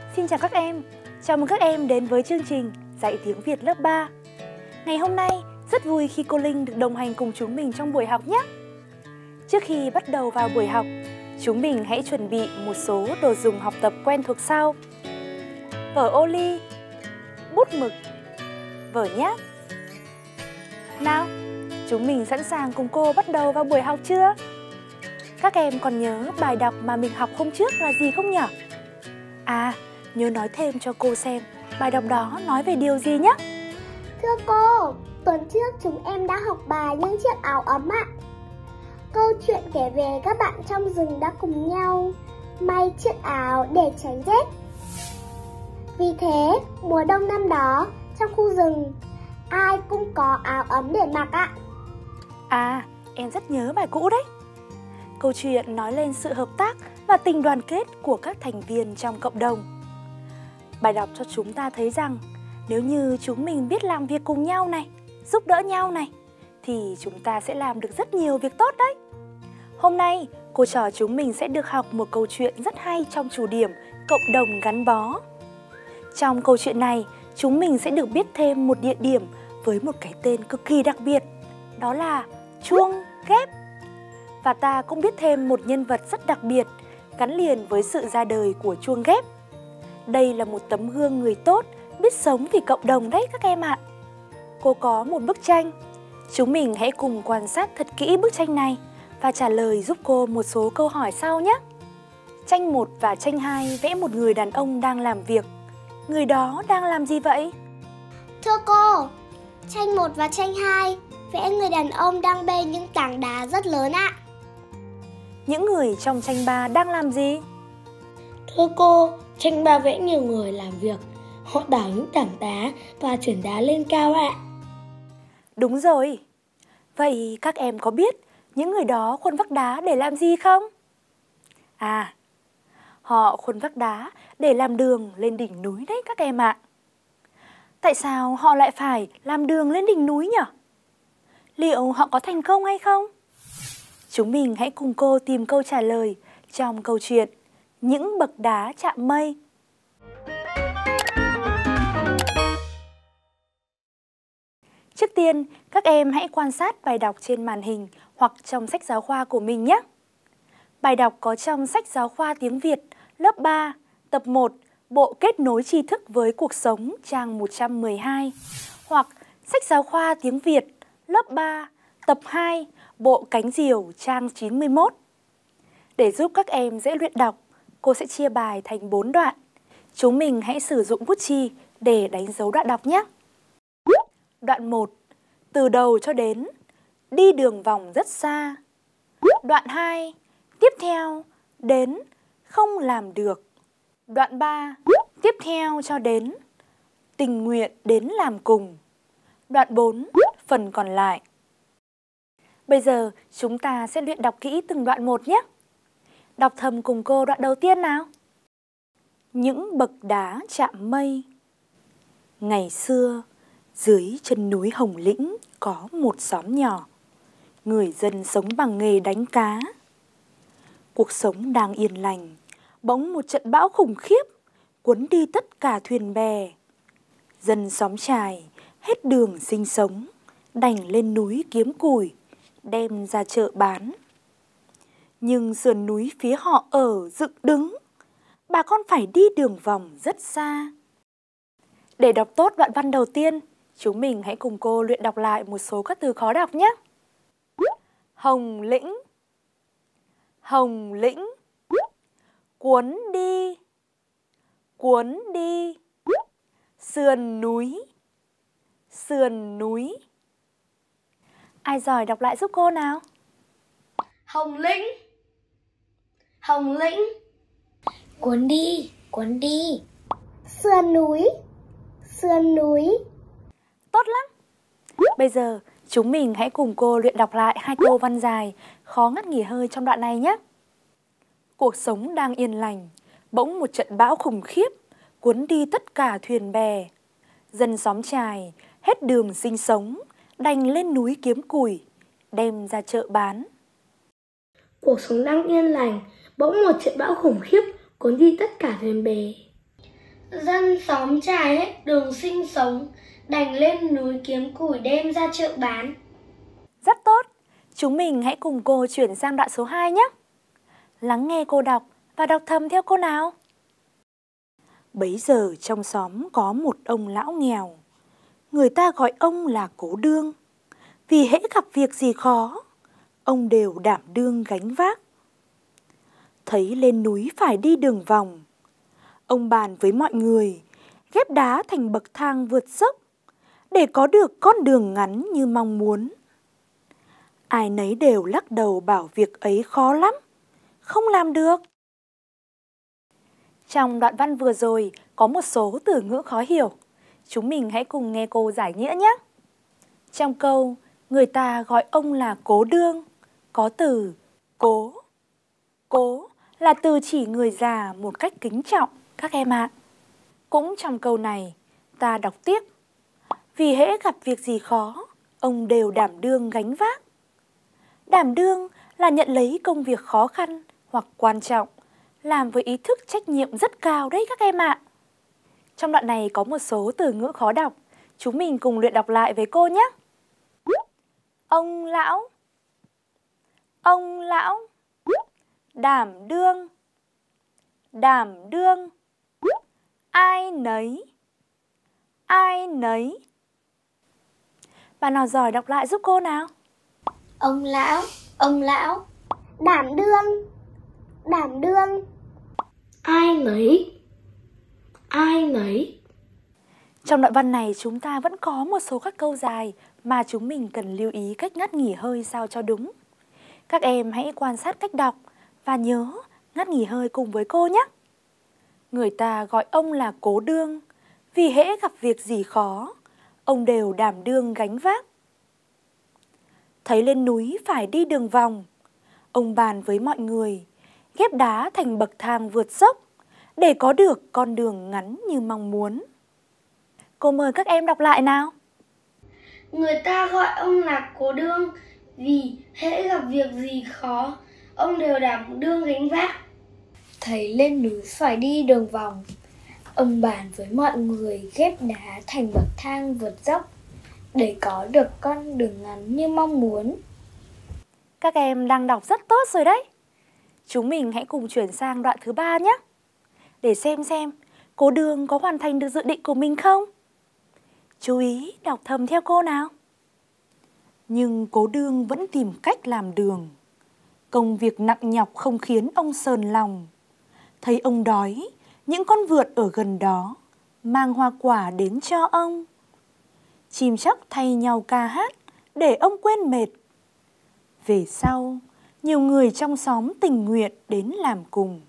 Xin chào các em, chào mừng các em đến với chương trình Dạy tiếng Việt lớp 3. Ngày hôm nay, rất vui khi cô Linh được đồng hành cùng chúng mình trong buổi học nhé. Trước khi bắt đầu vào buổi học, chúng mình hãy chuẩn bị một số đồ dùng học tập quen thuộc sau. Vở ô ly, bút mực, vở nháp. Nào, chúng mình sẵn sàng cùng cô bắt đầu vào buổi học chưa? Các em còn nhớ bài đọc mà mình học hôm trước là gì không nhỉ? Nhớ nói thêm cho cô xem bài đọc đó nói về điều gì nhé. Thưa cô, tuần trước chúng em đã học bài những chiếc áo ấm ạ. Câu chuyện kể về các bạn trong rừng đã cùng nhau may chiếc áo để tránh rét. Vì thế, mùa đông năm đó, trong khu rừng, ai cũng có áo ấm để mặc ạ. Em rất nhớ bài cũ đấy. Câu chuyện nói lên sự hợp tác và tình đoàn kết của các thành viên trong cộng đồng. Bài đọc cho chúng ta thấy rằng nếu như chúng mình biết làm việc cùng nhau này, giúp đỡ nhau này, thì chúng ta sẽ làm được rất nhiều việc tốt đấy. Hôm nay, cô trò chúng mình sẽ được học một câu chuyện rất hay trong chủ điểm cộng đồng gắn bó. Trong câu chuyện này, chúng mình sẽ được biết thêm một địa điểm với một cái tên cực kỳ đặc biệt, đó là chuông ghép. Và ta cũng biết thêm một nhân vật rất đặc biệt gắn liền với sự ra đời của chuông ghép. Đây là một tấm gương người tốt, biết sống vì cộng đồng đấy các em ạ. Cô có một bức tranh. Chúng mình hãy cùng quan sát thật kỹ bức tranh này và trả lời giúp cô một số câu hỏi sau nhé. Tranh 1 và tranh 2 vẽ một người đàn ông đang làm việc. Người đó đang làm gì vậy? Thưa cô, tranh 1 và tranh 2 vẽ người đàn ông đang bê những tảng đá rất lớn ạ. Những người trong tranh 3 đang làm gì? Thưa cô, tranh 3 vẽ nhiều người làm việc. Họ đảo những tảng đá và chuyển đá lên cao ạ. Đúng rồi. Vậy các em có biết những người đó khuân vác đá để làm gì không? Họ khuân vác đá để làm đường lên đỉnh núi đấy các em ạ. Tại sao họ lại phải làm đường lên đỉnh núi nhỉ? Liệu họ có thành công hay không? Chúng mình hãy cùng cô tìm câu trả lời trong câu chuyện Những bậc đá chạm mây. Trước tiên, các em hãy quan sát bài đọc trên màn hình hoặc trong sách giáo khoa của mình nhé. Bài đọc có trong sách giáo khoa tiếng Việt lớp 3, tập 1, bộ kết nối tri thức với cuộc sống trang 112 hoặc sách giáo khoa tiếng Việt lớp 3, tập 2, bộ cánh diều trang 91. Để giúp các em dễ luyện đọc, cô sẽ chia bài thành 4 đoạn. Chúng mình hãy sử dụng bút chì để đánh dấu đoạn đọc nhé. Đoạn 1, từ đầu cho đến, đi đường vòng rất xa. Đoạn 2, tiếp theo, đến, không làm được. Đoạn 3, tiếp theo cho đến, tình nguyện đến làm cùng. Đoạn 4, phần còn lại. Bây giờ chúng ta sẽ luyện đọc kỹ từng đoạn một nhé. Đọc thầm cùng cô đoạn đầu tiên nào. Những bậc đá chạm mây. Ngày xưa, dưới chân núi Hồng Lĩnh có một xóm nhỏ. Người dân sống bằng nghề đánh cá. Cuộc sống đang yên lành, bỗng một trận bão khủng khiếp cuốn đi tất cả thuyền bè. Dân xóm Trài hết đường sinh sống, đành lên núi kiếm củi, đem ra chợ bán. Nhưng sườn núi phía họ ở dựng đứng, bà con phải đi đường vòng rất xa. Để đọc tốt đoạn văn đầu tiên, chúng mình hãy cùng cô luyện đọc lại một số các từ khó đọc nhé. Hồng Lĩnh. Hồng Lĩnh. Cuốn đi. Cuốn đi. Sườn núi. Sườn núi. Ai giỏi đọc lại giúp cô nào? Hồng Lĩnh. Hồng Lĩnh. Cuốn đi. Cuốn đi. Sườn núi. Sườn núi. Tốt lắm. Bây giờ chúng mình hãy cùng cô luyện đọc lại hai câu văn dài khó ngắt nghỉ hơi trong đoạn này nhé. Cuộc sống đang yên lành, bỗng một trận bão khủng khiếp cuốn đi tất cả thuyền bè. Dân xóm Trài hết đường sinh sống, đành lên núi kiếm củi, đem ra chợ bán. Cuộc sống đang yên lành, bỗng một trận bão khủng khiếp cuốn đi tất cả thuyền bè. Dân xóm trải hết đường sinh sống, đành lên núi kiếm củi đem ra chợ bán. Rất tốt, chúng mình hãy cùng cô chuyển sang đoạn số 2 nhé. Lắng nghe cô đọc và đọc thầm theo cô nào. Bấy giờ trong xóm có một ông lão nghèo, người ta gọi ông là Cố Đương. Vì hễ gặp việc gì khó, ông đều đảm đương gánh vác. Thấy lên núi phải đi đường vòng, ông bàn với mọi người ghép đá thành bậc thang vượt dốc để có được con đường ngắn như mong muốn. Ai nấy đều lắc đầu bảo việc ấy khó lắm, không làm được. Trong đoạn văn vừa rồi có một số từ ngữ khó hiểu. Chúng mình hãy cùng nghe cô giải nghĩa nhé. Trong câu, người ta gọi ông là Cố Đương, có từ cố. Cố là từ chỉ người già một cách kính trọng các em ạ. Cũng trong câu này, ta đọc tiếp. Vì hễ gặp việc gì khó, ông đều đảm đương gánh vác. Đảm đương là nhận lấy công việc khó khăn hoặc quan trọng, làm với ý thức trách nhiệm rất cao đấy các em ạ. Trong đoạn này có một số từ ngữ khó đọc, chúng mình cùng luyện đọc lại với cô nhé. Ông lão, ông lão. Đảm đương, đảm đương. Ai nấy, ai nấy. Bạn nào giỏi đọc lại giúp cô nào. Ông lão, ông lão. Đảm đương, đảm đương. Ai nấy, ai nấy. Trong đoạn văn này chúng ta vẫn có một số các câu dài mà chúng mình cần lưu ý cách ngắt nghỉ hơi sao cho đúng. Các em hãy quan sát cách đọc và nhớ ngắt nghỉ hơi cùng với cô nhé. Người ta gọi ông là Cố Đương, vì hễ gặp việc gì khó, ông đều đảm đương gánh vác. Thấy lên núi phải đi đường vòng, ông bàn với mọi người ghép đá thành bậc thang vượt dốc để có được con đường ngắn như mong muốn. Cô mời các em đọc lại nào. Người ta gọi ông là Cố Đương, vì hễ gặp việc gì khó, ông đều đảm đương gánh vác. Thấy lên núi phải đi đường vòng, ông bàn với mọi người ghép đá thành bậc thang vượt dốc để có được con đường ngắn như mong muốn. Các em đang đọc rất tốt rồi đấy. Chúng mình hãy cùng chuyển sang đoạn thứ 3 nhé. Để xem Cố Đương có hoàn thành được dự định của mình không? Chú ý đọc thầm theo cô nào. Nhưng Cố Đương vẫn tìm cách làm đường. Công việc nặng nhọc không khiến ông sờn lòng. Thấy ông đói, những con vượt ở gần đó mang hoa quả đến cho ông. Chim chóc thay nhau ca hát để ông quên mệt. Về sau, nhiều người trong xóm tình nguyện đến làm cùng.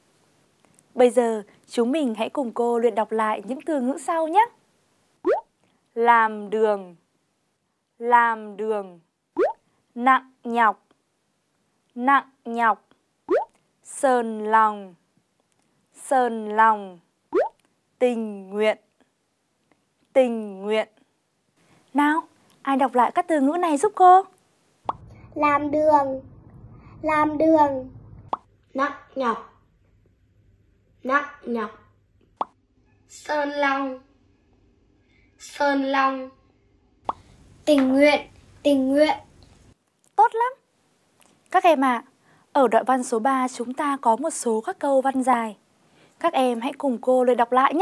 Bây giờ, chúng mình hãy cùng cô luyện đọc lại những từ ngữ sau nhé. Làm đường, làm đường. Nặng nhọc, nặng nhọc. Sờn lòng, sờn lòng. Tình nguyện, tình nguyện. Nào, ai đọc lại các từ ngữ này giúp cô? Làm đường, làm đường. Nặng nhọc, nặng nhọc. Sơn long, sơn long. Tình nguyện, tình nguyện. Tốt lắm. Các em ạ, ở đoạn văn số 3 chúng ta có một số các câu văn dài. Các em hãy cùng cô luyện đọc lại nhé.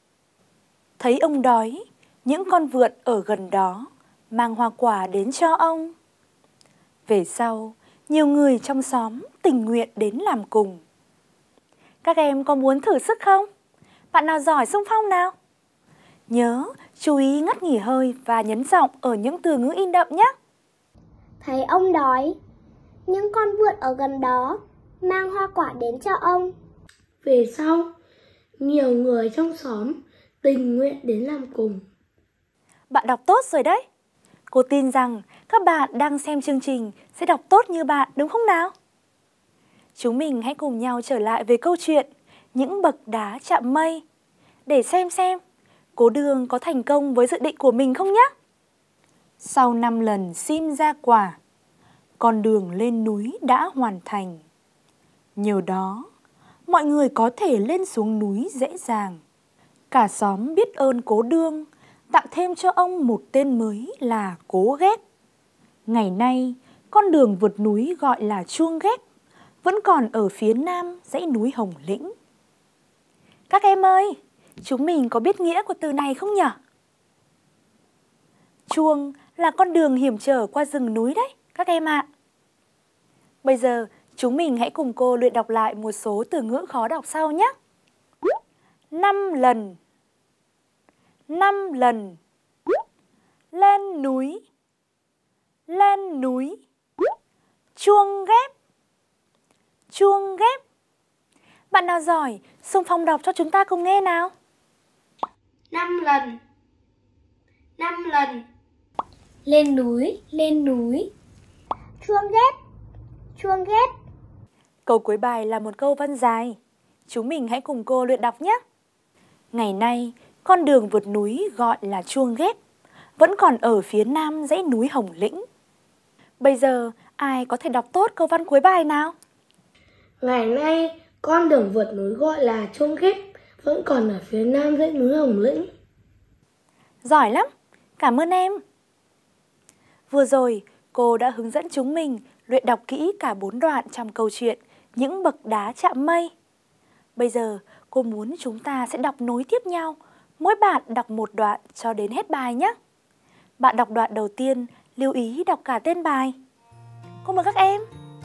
Thấy ông đói, những con vượn ở gần đó mang hoa quả đến cho ông. Về sau, nhiều người trong xóm tình nguyện đến làm cùng. Các em có muốn thử sức không? Bạn nào giỏi xung phong nào? Nhớ, chú ý ngắt nghỉ hơi và nhấn giọng ở những từ ngữ in đậm nhé. Thấy ông đói, những con vượn ở gần đó mang hoa quả đến cho ông. Về sau, nhiều người trong xóm tình nguyện đến làm cùng. Bạn đọc tốt rồi đấy. Cô tin rằng các bạn đang xem chương trình sẽ đọc tốt như bạn đúng không nào? Chúng mình hãy cùng nhau trở lại với câu chuyện Những bậc đá chạm mây để xem Cố Đương có thành công với dự định của mình không nhé. Sau 5 lần xin ra quả, con đường lên núi đã hoàn thành. Nhờ đó, mọi người có thể lên xuống núi dễ dàng, Cả xóm biết ơn Cố Đương, tặng thêm cho ông một tên mới là Cố Ghét. Ngày nay, con đường vượt núi gọi là Chuông Ghét vẫn còn ở phía nam dãy núi Hồng Lĩnh. Các em ơi, chúng mình có biết nghĩa của từ này không nhỉ? Chuông là con đường hiểm trở qua rừng núi đấy, các em ạ. Bây giờ, chúng mình hãy cùng cô luyện đọc lại một số từ ngữ khó đọc sau nhé. 5 lần. 5 lần. Lên núi. Lên núi. Chuông ghép. Chuông ghép. Bạn nào giỏi, xung phong đọc cho chúng ta cùng nghe nào. 5 lần. 5 lần. Lên núi. Lên núi. Chuông ghép. Chuông ghép. Câu cuối bài là một câu văn dài. Chúng mình hãy cùng cô luyện đọc nhé. Ngày nay, con đường vượt núi gọi là Chuông Ghép vẫn còn ở phía nam dãy núi Hồng Lĩnh. Bây giờ, ai có thể đọc tốt câu văn cuối bài nào? Ngày nay, con đường vượt núi gọi là Chuông Ghép vẫn còn ở phía nam dãy núi Hồng Lĩnh. Giỏi lắm, cảm ơn em. Vừa rồi, cô đã hướng dẫn chúng mình luyện đọc kỹ cả 4 đoạn trong câu chuyện Những bậc đá chạm mây. Bây giờ, cô muốn chúng ta sẽ đọc nối tiếp nhau, mỗi bạn đọc một đoạn cho đến hết bài nhé. Bạn đọc đoạn đầu tiên, lưu ý đọc cả tên bài. Cô mời các em.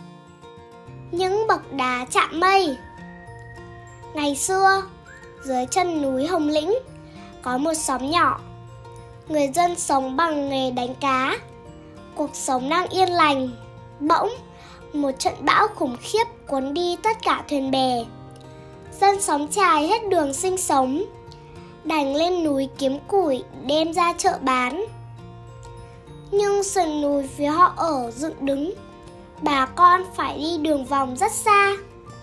Những bậc đá chạm mây. Ngày xưa, dưới chân núi Hồng Lĩnh có một xóm nhỏ. Người dân sống bằng nghề đánh cá. Cuộc sống đang yên lành. Bỗng, một trận bão khủng khiếp cuốn đi tất cả thuyền bè. Dân xóm chài hết đường sinh sống, đành lên núi kiếm củi đem ra chợ bán. Nhưng sườn núi phía họ ở dựng đứng, bà con phải đi đường vòng rất xa.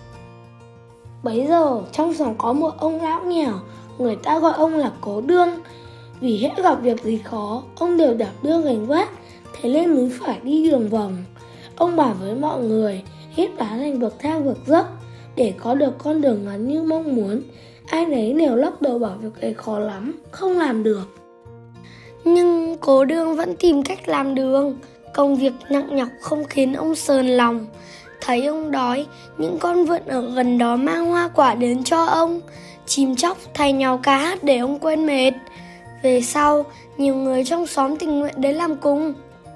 Bấy giờ trong xóm có một ông lão nghèo, người ta gọi ông là Cố Đương. Vì hễ gặp việc gì khó, ông đều đảm đương gánh vác, thế lên núi phải đi đường vòng. Ông bảo với mọi người ghép đá thành bậc thang vực dốc để có được con đường ngắn như mong muốn. Ai nấy đều lắc đầu bảo việc ấy khó lắm, không làm được. Nhưng Cố Đương vẫn tìm cách làm đường. Công việc nặng nhọc không khiến ông sờn lòng. Thấy ông đói, những con vượn ở gần đó mang hoa quả đến cho ông. Chim chóc thay nhau ca hát để ông quên mệt. Về sau, nhiều người trong xóm tình nguyện đến làm cùng.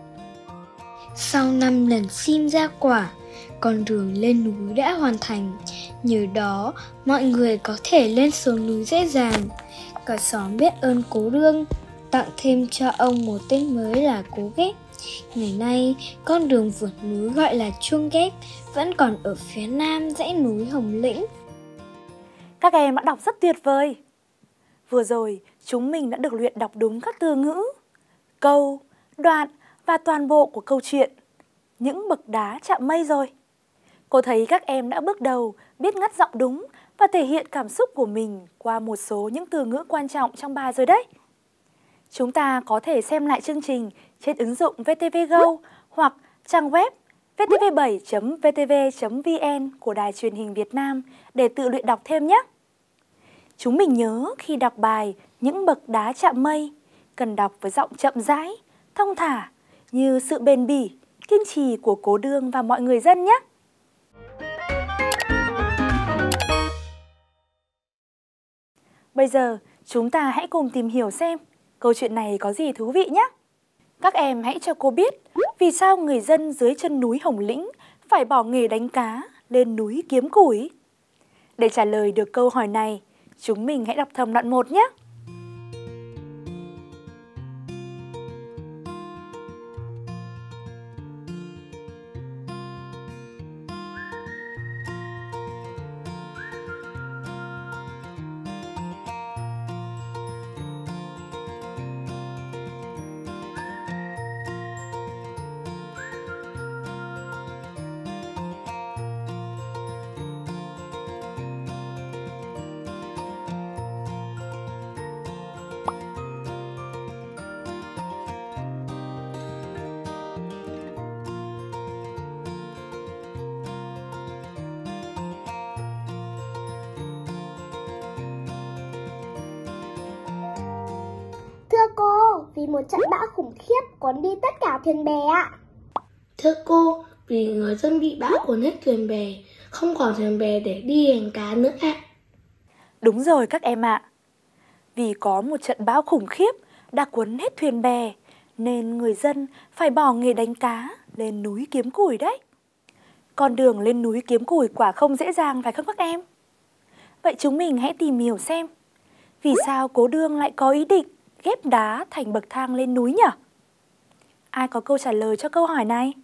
Sau 5 lần xin ra quả, con đường lên núi đã hoàn thành. Nhờ đó, mọi người có thể lên xuống núi dễ dàng. Cả xóm biết ơn Cố Đương, tặng thêm cho ông một tên mới là Cố Ghét. Ngày nay, con đường vượt núi gọi là Chuông Ghét vẫn còn ở phía nam dãy núi Hồng Lĩnh. Các em đã đọc rất tuyệt vời. Vừa rồi, chúng mình đã được luyện đọc đúng các từ ngữ, câu, đoạn và toàn bộ của câu chuyện Những bậc đá chạm mây rồi. Cô thấy các em đã bước đầu biết ngắt giọng đúng và thể hiện cảm xúc của mình qua một số những từ ngữ quan trọng trong bài rồi đấy. Chúng ta có thể xem lại chương trình trên ứng dụng VTV Go hoặc trang web vtv7.vtv.vn của Đài Truyền hình Việt Nam để tự luyện đọc thêm nhé. Chúng mình nhớ khi đọc bài Những bậc đá chạm mây, cần đọc với giọng chậm rãi, thong thả như sự bền bỉ, kiên trì của Cố Đương và mọi người dân nhé. Bây giờ, chúng ta hãy cùng tìm hiểu xem câu chuyện này có gì thú vị nhé. Các em hãy cho cô biết vì sao người dân dưới chân núi Hồng Lĩnh phải bỏ nghề đánh cá lên núi kiếm củi. Để trả lời được câu hỏi này, chúng mình hãy đọc thầm đoạn 1 nhé. vì một trận bão khủng khiếp cuốn đi tất cả thuyền bè ạ. Thưa cô, vì người dân bị bão cuốn hết thuyền bè, không còn thuyền bè để đi đánh cá nữa ạ. Đúng rồi các em ạ. Vì có một trận bão khủng khiếp đã cuốn hết thuyền bè, nên người dân phải bỏ nghề đánh cá lên núi kiếm củi đấy. Con đường lên núi kiếm củi quả không dễ dàng phải không các em? Vậy chúng mình hãy tìm hiểu xem vì sao Cố Đương lại có ý định ghép đá thành bậc thang lên núi nhỉ? Ai có câu trả lời cho câu hỏi này?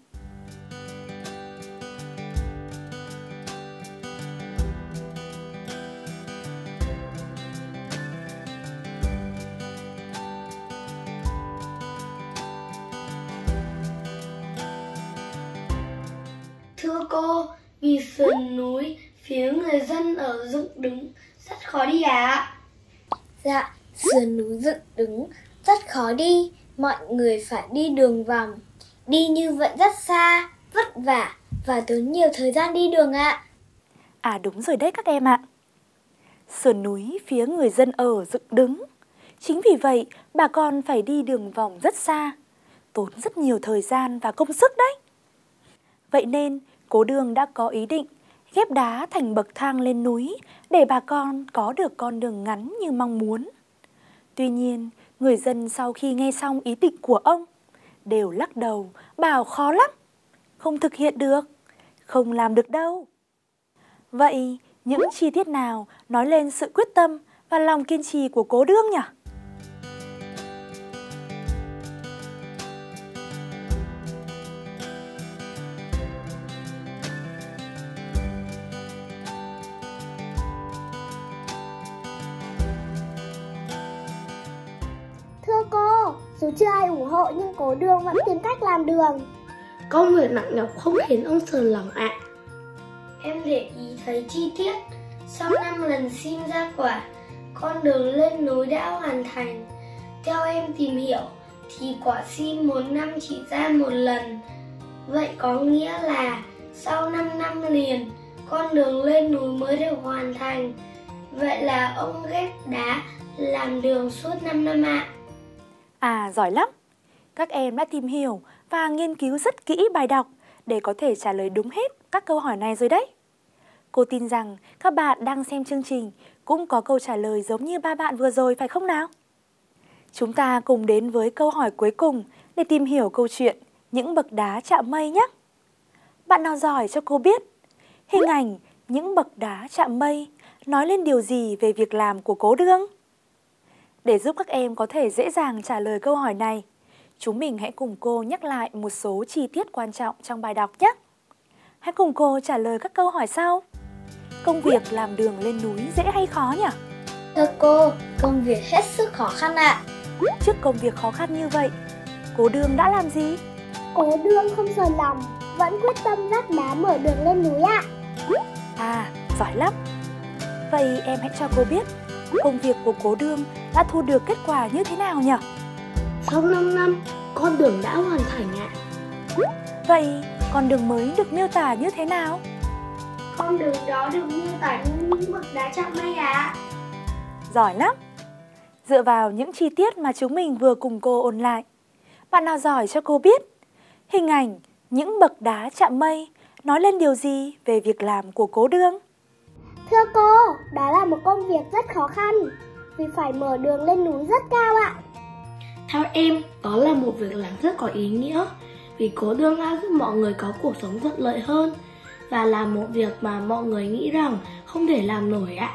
Thưa cô, vì sườn núi phía người dân ở dựng đứng rất khó đi ạ. Dạ, sườn núi dựng đứng rất khó đi, mọi người phải đi đường vòng. Đi như vậy rất xa, vất vả và tốn nhiều thời gian đi đường ạ. À đúng rồi đấy các em ạ. Sườn núi phía người dân ở dựng đứng. Chính vì vậy bà con phải đi đường vòng rất xa, tốn rất nhiều thời gian và công sức đấy. Vậy nên Cố Đương đã có ý định ghép đá thành bậc thang lên núi để bà con có được con đường ngắn như mong muốn. Tuy nhiên, người dân sau khi nghe xong ý định của ông đều lắc đầu, bảo khó lắm, không thực hiện được, không làm được đâu. Vậy, những chi tiết nào nói lên sự quyết tâm và lòng kiên trì của Cố Đương nhỉ? Thưa cô, dù chưa ai ủng hộ nhưng Cố Đương vẫn tìm cách làm đường. Công việc nặng nhọc không khiến ông sờn lòng ạ. Em để ý thấy chi tiết. Sau 5 lần sim ra quả, con đường lên núi đã hoàn thành. Theo em tìm hiểu thì quả sim một năm chỉ ra một lần. Vậy có nghĩa là sau 5 năm liền, con đường lên núi mới được hoàn thành. Vậy là ông ghép đá làm đường suốt 5 năm ạ. À giỏi lắm! Các em đã tìm hiểu và nghiên cứu rất kỹ bài đọc để có thể trả lời đúng hết các câu hỏi này rồi đấy. Cô tin rằng các bạn đang xem chương trình cũng có câu trả lời giống như ba bạn vừa rồi phải không nào? Chúng ta cùng đến với câu hỏi cuối cùng để tìm hiểu câu chuyện những bậc đá chạm mây nhé. Bạn nào giỏi cho cô biết hình ảnh những bậc đá chạm mây nói lên điều gì về việc làm của Cố Đương? Để giúp các em có thể dễ dàng trả lời câu hỏi này, chúng mình hãy cùng cô nhắc lại một số chi tiết quan trọng trong bài đọc nhé. Hãy cùng cô trả lời các câu hỏi sau. Công việc làm đường lên núi dễ hay khó nhỉ? Thưa cô, công việc hết sức khó khăn ạ. Trước công việc khó khăn như vậy, Cố Đương đã làm gì? Cố Đương không sờn lòng, vẫn quyết tâm vác đá mở đường lên núi ạ. À, giỏi lắm! Vậy em hãy cho cô biết công việc của Cố Đương đã thu được kết quả như thế nào nhỉ? Sau 5 năm, con đường đã hoàn thành ạ. Vậy con đường mới được miêu tả như thế nào? Con đường đó được miêu tả như những bậc đá chạm mây ạ. Giỏi lắm! Dựa vào những chi tiết mà chúng mình vừa cùng cô ôn lại, bạn nào giỏi cho cô biết hình ảnh những bậc đá chạm mây nói lên điều gì về việc làm của Cố Đương? Thưa cô, đó là một công việc rất khó khăn vì phải mở đường lên núi rất cao ạ. Theo em, đó là một việc làm rất có ý nghĩa vì Cố Đương đã giúp mọi người có cuộc sống thuận lợi hơn và là một việc mà mọi người nghĩ rằng không thể làm nổi ạ.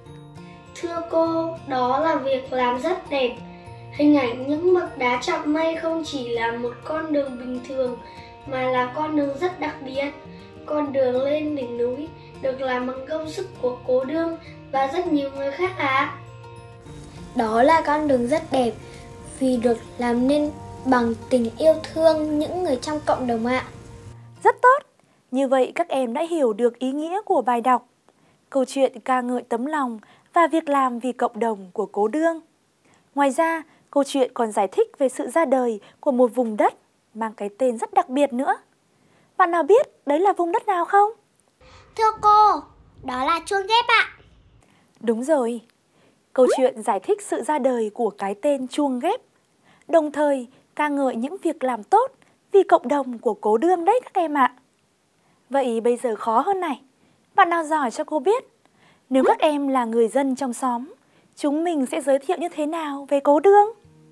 Thưa cô, đó là việc làm rất đẹp. Hình ảnh những bậc đá chạm mây không chỉ là một con đường bình thường mà là con đường rất đặc biệt. Con đường lên đỉnh núi được làm bằng công sức của Cố Đương và rất nhiều người khác ạ. Đó là con đường rất đẹp vì được làm nên bằng tình yêu thương những người trong cộng đồng ạ. Rất tốt! Như vậy các em đã hiểu được ý nghĩa của bài đọc, câu chuyện ca ngợi tấm lòng và việc làm vì cộng đồng của Cố Đương. Ngoài ra, câu chuyện còn giải thích về sự ra đời của một vùng đất mang cái tên rất đặc biệt nữa. Bạn nào biết đấy là vùng đất nào không? Thưa cô, đó là Chuông Ghép ạ. Đúng rồi, câu chuyện giải thích sự ra đời của cái tên Chuông Ghép đồng thời ca ngợi những việc làm tốt vì cộng đồng của Cố Đương đấy các em ạ. Vậy bây giờ khó hơn này, bạn nào giỏi cho cô biết, nếu các em là người dân trong xóm, chúng mình sẽ giới thiệu như thế nào về Cố Đương?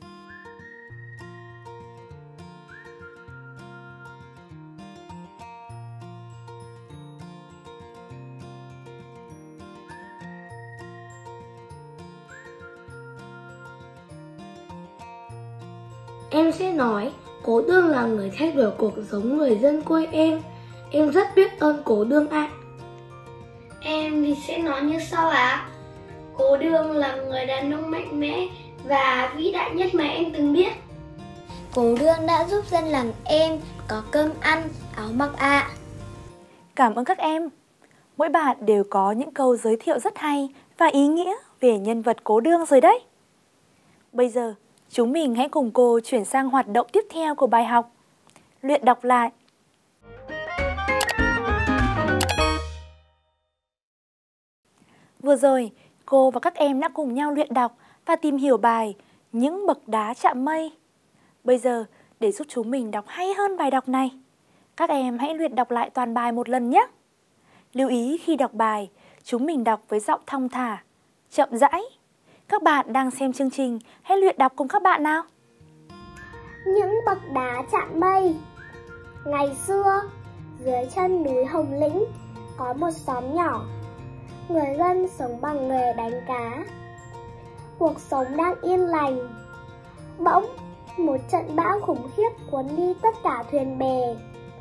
Em sẽ nói, Cố Đương là người thay đổi cuộc sống người dân quê em. Em rất biết ơn Cố Đương ạ. Em thì sẽ nói như sau ạ. Cố Đương là người đàn ông mạnh mẽ và vĩ đại nhất mà em từng biết. Cố Đương đã giúp dân làng em có cơm ăn, áo mặc ạ. Cảm ơn các em. Mỗi bạn đều có những câu giới thiệu rất hay và ý nghĩa về nhân vật Cố Đương rồi đấy. Bây giờ, chúng mình hãy cùng cô chuyển sang hoạt động tiếp theo của bài học. Luyện đọc lại. Vừa rồi, cô và các em đã cùng nhau luyện đọc và tìm hiểu bài Những bậc đá chạm mây. Bây giờ, để giúp chúng mình đọc hay hơn bài đọc này, các em hãy luyện đọc lại toàn bài một lần nhé. Lưu ý khi đọc bài, chúng mình đọc với giọng thong thả, chậm rãi. Các bạn đang xem chương trình, hãy luyện đọc cùng các bạn nào. Những bậc đá chạm mây. Ngày xưa, dưới chân núi Hồng Lĩnh có một xóm nhỏ. Người dân sống bằng nghề đánh cá. Cuộc sống đang yên lành. Bỗng, một trận bão khủng khiếp cuốn đi tất cả thuyền bè.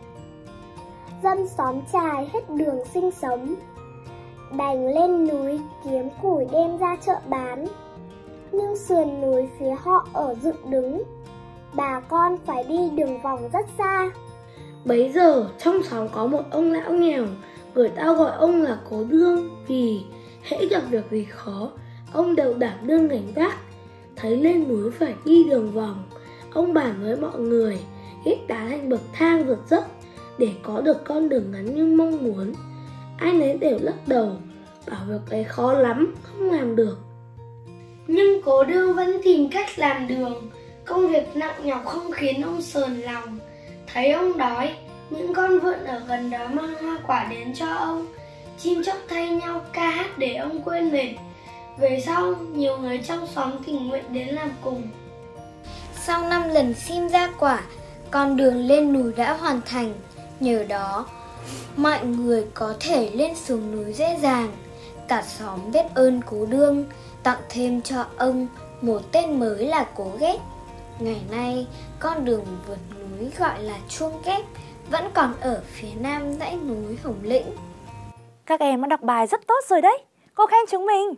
Dân xóm chài hết đường sinh sống, đành lên núi kiếm củi đem ra chợ bán. Nhưng sườn núi phía họ ở dựng đứng, bà con phải đi đường vòng rất xa. Bấy giờ trong xóm có một ông lão nghèo, người ta gọi ông là Cố Đương vì hễ gặp việc gì khó, ông đều đảm đương gánh vác. Thấy lên núi phải đi đường vòng, ông bàn với mọi người ghép đá thành bậc thang vượt dốc để có được con đường ngắn như mong muốn. Ai nấy đều lắc đầu, bảo việc ấy khó lắm, không làm được. Nhưng Cố Đương vẫn tìm cách làm đường. Công việc nặng nhọc không khiến ông sờn lòng. Thấy ông đói, những con vượn ở gần đó mang hoa quả đến cho ông. Chim chóc thay nhau ca hát để ông quên mệt. Về sau, nhiều người trong xóm tình nguyện đến làm cùng. Sau 5 lần sim ra quả, con đường lên núi đã hoàn thành. Nhờ đó, mọi người có thể lên xuống núi dễ dàng. Cả xóm biết ơn Cố Đương, tặng thêm cho ông một tên mới là Cố Ghét. Ngày nay, con đường vượt núi gọi là Chuông Ghét vẫn còn ở phía nam dãy núi Hồng Lĩnh. Các em đã đọc bài rất tốt rồi đấy. Cô khen chúng mình.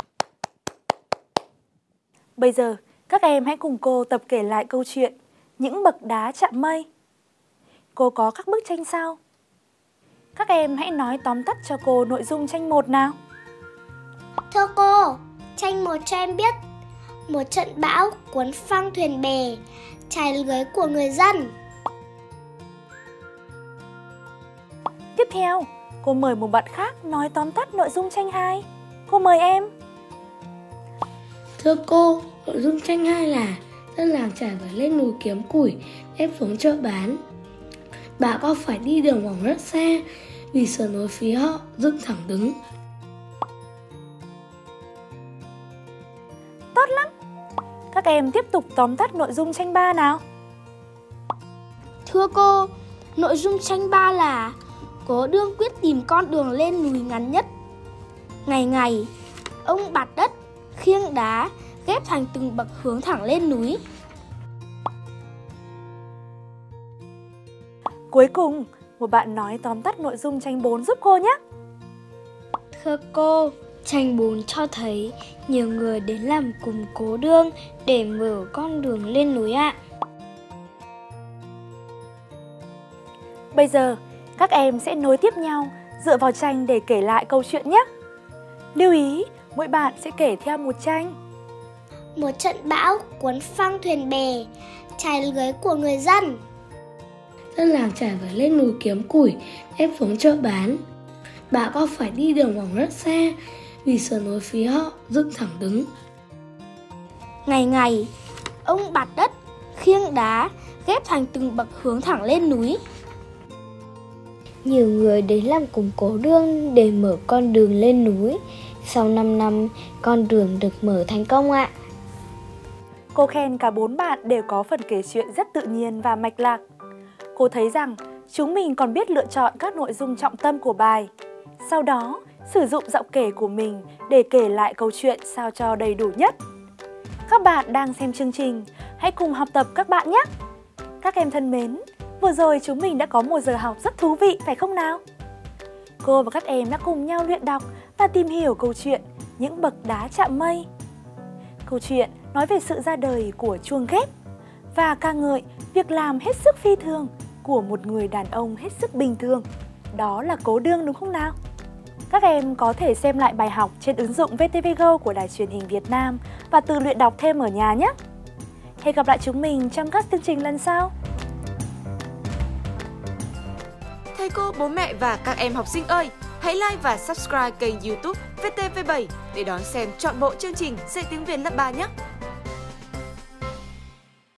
Bây giờ, các em hãy cùng cô tập kể lại câu chuyện Những bậc đá chạm mây. Cô có các bức tranh sau. Các em hãy nói tóm tắt cho cô nội dung tranh 1 nào. Thưa cô, tranh 1 cho em biết. Một trận bão cuốn phăng thuyền bè, chài lưới của người dân. Tiếp theo, cô mời một bạn khác nói tóm tắt nội dung tranh 2. Cô mời em. Thưa cô, nội dung tranh 2 là dân làng trải phải lên núi kiếm củi đem xuống chợ bán. Bà con phải đi đường vòng rất xa vì sườn núi phía họ dựng thẳng đứng. Tốt lắm. Các em tiếp tục tóm tắt nội dung tranh 3 nào. Thưa cô, nội dung tranh 3 là Cố Đương quyết tìm con đường lên núi ngắn nhất. Ngày ngày, ông bạt đất, khiêng đá, ghép thành từng bậc hướng thẳng lên núi. Cuối cùng, một bạn nói tóm tắt nội dung tranh 4 giúp cô nhé. Thưa cô, tranh 4 cho thấy nhiều người đến làm cùng Cố Đương để mở con đường lên núi ạ. Bây giờ, các em sẽ nối tiếp nhau dựa vào tranh để kể lại câu chuyện nhé. Lưu ý, mỗi bạn sẽ kể theo một tranh. Một trận bão cuốn phăng thuyền bè, chài lưới của người dân. Dân làng trải phải lên núi kiếm củi đem xuống chợ bán. Bà con phải đi đường vòng rất xa vì sườn núi phía họ dựng thẳng đứng. Ngày ngày, ông bạt đất, khiêng đá, ghép thành từng bậc hướng thẳng lên núi. Nhiều người đến làm cùng cố đương để mở con đường lên núi. Sau 5 năm, con đường được mở thành công ạ. Cô khen cả 4 bạn đều có phần kể chuyện rất tự nhiên và mạch lạc. Cô thấy rằng chúng mình còn biết lựa chọn các nội dung trọng tâm của bài. Sau đó, sử dụng giọng kể của mình để kể lại câu chuyện sao cho đầy đủ nhất. Các bạn đang xem chương trình, hãy cùng học tập các bạn nhé! Các em thân mến, vừa rồi chúng mình đã có một giờ học rất thú vị phải không nào? Cô và các em đã cùng nhau luyện đọc và tìm hiểu câu chuyện Những bậc đá chạm mây. Câu chuyện nói về sự ra đời của chuông ghép và ca ngợi việc làm hết sức phi thường của một người đàn ông hết sức bình thường. Đó là Cố Đương đúng không nào? Các em có thể xem lại bài học trên ứng dụng VTV Go của Đài Truyền hình Việt Nam và tự luyện đọc thêm ở nhà nhé! Hẹn gặp lại chúng mình trong các chương trình lần sau! Thầy cô, bố mẹ và các em học sinh ơi! Hãy like và subscribe kênh YouTube VTV7 để đón xem trọn bộ chương trình dạy tiếng Việt lớp 3 nhé!